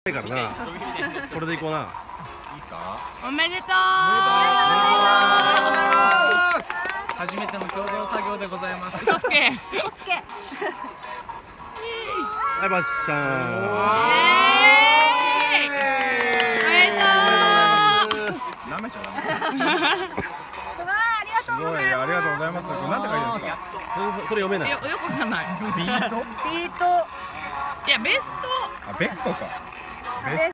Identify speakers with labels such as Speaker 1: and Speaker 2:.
Speaker 1: いからな。これでいこうな。
Speaker 2: いいですか。
Speaker 3: おめでとう。
Speaker 2: 初めての共同作業でございます。
Speaker 3: 嘘つけ。
Speaker 4: 嘘つけ。
Speaker 1: はい、ばっしゃーん。
Speaker 3: おめでとう。
Speaker 2: 舐めちゃダメ。
Speaker 4: すごい、ありがとうございます。
Speaker 2: ありがとうございます。これなんて書いてあるんですか。
Speaker 1: それ読めない。
Speaker 3: よくわかんない。
Speaker 2: ビート。
Speaker 4: ビート。
Speaker 3: いやベスト。
Speaker 2: あ、ベストか。ベスト。